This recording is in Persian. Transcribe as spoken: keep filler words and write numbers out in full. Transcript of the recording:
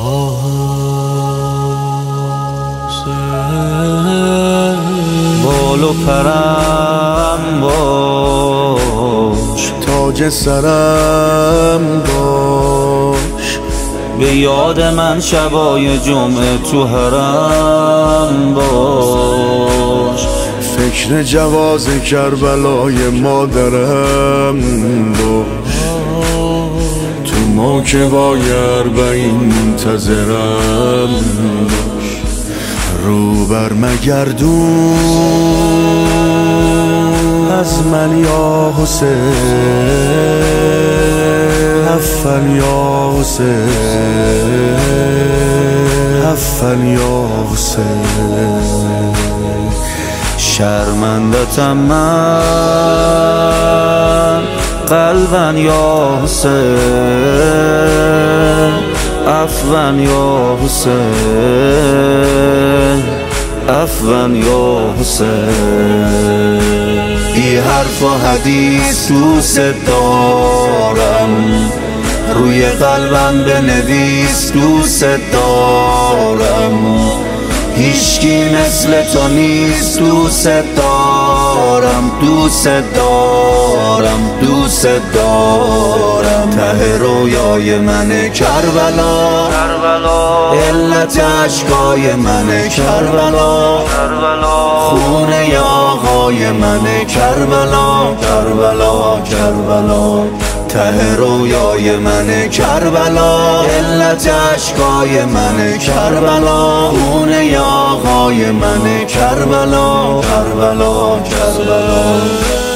بال و پرم باش، تاج سرم باش، به یاد من شبای جمعه تو حرم باش. فکر جواز کربلای مادرم باش، تو موکبای اربعین منتظرم باش. رو بر مگردون از من یا حسین، حفن یا حسین، حفن یا حسین. شرمندتم من قلبن یا حسین، عفون یا حسین، عفون یا حسین. بی حرف و حدیث دوست دارم، روی قلبم بنویس دوست دارم. هیچکی مثل تو نیست دوست دارم، دوست دارم، دوست دارم. ته رویای من کربلا، علت عشقای من کربلا، خونه آقای من کربلا، کربلا، کربلا. ته رویای من کربلا، علت عشقای من کربلا، خونه آقای من کربلا، کربلا، کربلا.